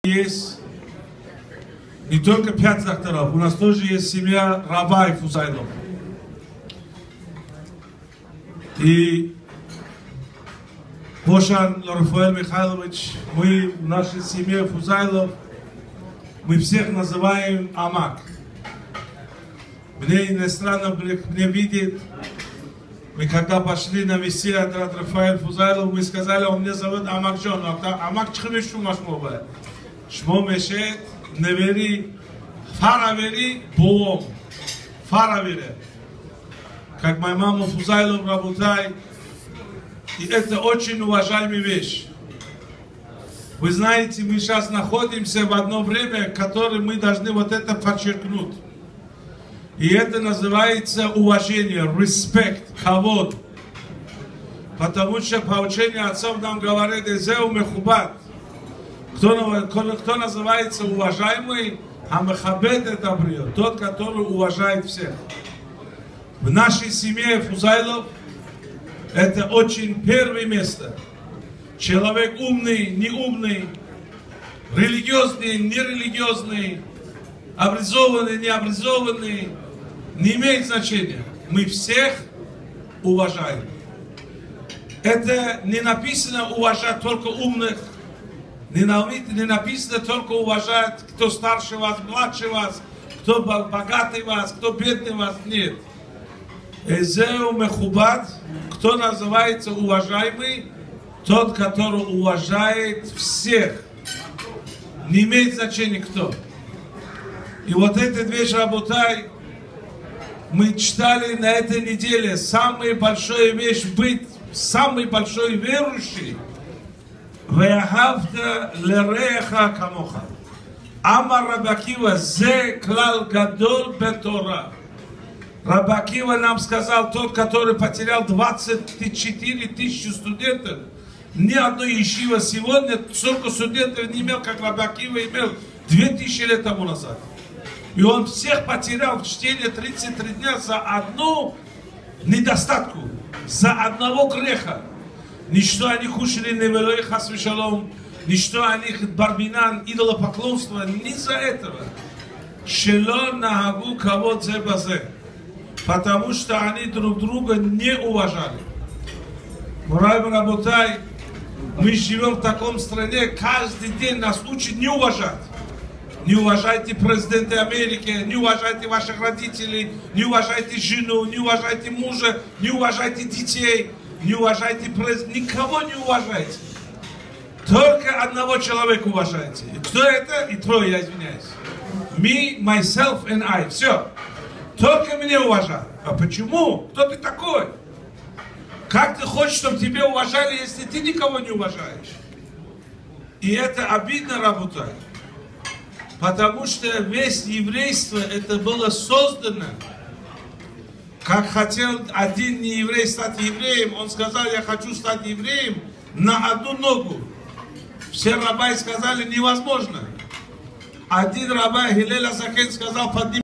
Есть не только 5 докторов, у нас тоже есть семья Рабай Фузайлов. И Пошан Рафаэль Михайлович, мы в нашей семье Фузайлов, мы всех называем Амак. Мне иностранно мне видит, мы когда пошли на мессия от Рафаэль Фузайлов, мы сказали, он меня зовут Амак Джон, Амак Чхмишу Машмова. Шмо Мешет, Невери, Фаравери, Боом. Фаравери. Как моя мама Фузайлов Рабутай. И это очень уважаемая вещь. Вы знаете, мы сейчас находимся в одно время, которое мы должны вот это подчеркнуть. И это называется уважение, респект, кавод. Потому что по учению отцов нам говорят, «Эзеу мехубат». Кто называется уважаемый, а мехабет это брио, тот, который уважает всех. В нашей семье Фузайлов это очень первое место. Человек умный, не умный, религиозный, нерелигиозный, образованный, необразованный, не имеет значения. Мы всех уважаем. Это не написано уважать только умных, не написано только уважать, кто старше вас, младше вас, кто богатый вас, кто бедный вас. Нет. Эзеу мехубат, кто называется уважаемый, тот, который уважает всех. Не имеет значения кто. И вот эта вещь, Рабутай, мы читали на этой неделе. Самая большая вещь быть самый большой верующий. Веахавта лереха камоха. Амар Раби Акива, зе клал гадол бетора. Раби Акива нам сказал, тот, который потерял 24 тысячи студентов, ни одной ешива сегодня столько студентов не имел, как Раби Акива имел 2000 лет тому назад. И он всех потерял в чтении 33 дня за одну недостатку, за одного греха. Ничто они кушали невелой хасвишалом, ничто они барбинан, идолопоклонство, не за этого. Шело нагагу кавод зе базе. Потому что они друг друга не уважали. Мурай Рабутай, мы живем в таком стране, каждый день нас учат не уважать. Не уважайте президента Америки, не уважайте ваших родителей, не уважайте жену, не уважайте мужа, не уважайте детей, не уважайте президента, никого не уважайте. Только одного человека уважайте. И кто это? И трое, я извиняюсь. Me, myself and I. Все. Только меня уважают. А почему? Кто ты такой? Как ты хочешь, чтобы тебя уважали, если ты никого не уважаешь? И это обидно, Рабутай. Потому что весь еврейство это было создано. Как хотел один нееврей стать евреем, он сказал, я хочу стать евреем на одну ногу. Все рабы сказали, невозможно. Один рабай Гилель Азакен сказал, подними